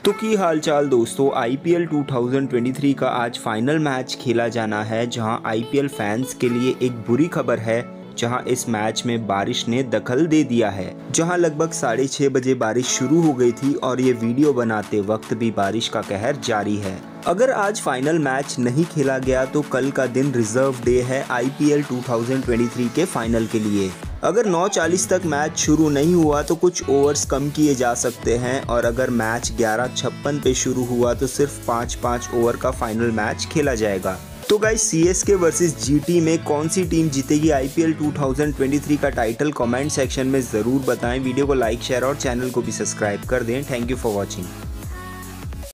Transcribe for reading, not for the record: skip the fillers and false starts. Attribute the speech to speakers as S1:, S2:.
S1: तो की हालचाल दोस्तों, आईपीएल 2023 का आज फाइनल मैच खेला जाना है, जहां आईपीएल फैंस के लिए एक बुरी खबर है, जहां इस मैच में बारिश ने दखल दे दिया है। जहां लगभग 6:30 बजे बारिश शुरू हो गई थी और ये वीडियो बनाते वक्त भी बारिश का कहर जारी है। अगर आज फाइनल मैच नहीं खेला गया तो कल का दिन रिजर्व डे है आईपीएल 2023 के फाइनल के लिए। अगर 9:40 तक मैच शुरू नहीं हुआ तो कुछ ओवर्स कम किए जा सकते हैं, और अगर मैच 11:56 पे शुरू हुआ तो सिर्फ 5-5 ओवर का फाइनल मैच खेला जाएगा। तो गाइस, सीएसके वर्सेस जीटी में कौन सी टीम जीतेगी आईपीएल 2023 का टाइटल, कमेंट सेक्शन में ज़रूर बताएं। वीडियो को लाइक, शेयर और चैनल को भी सब्सक्राइब कर दें। Thank you for watching.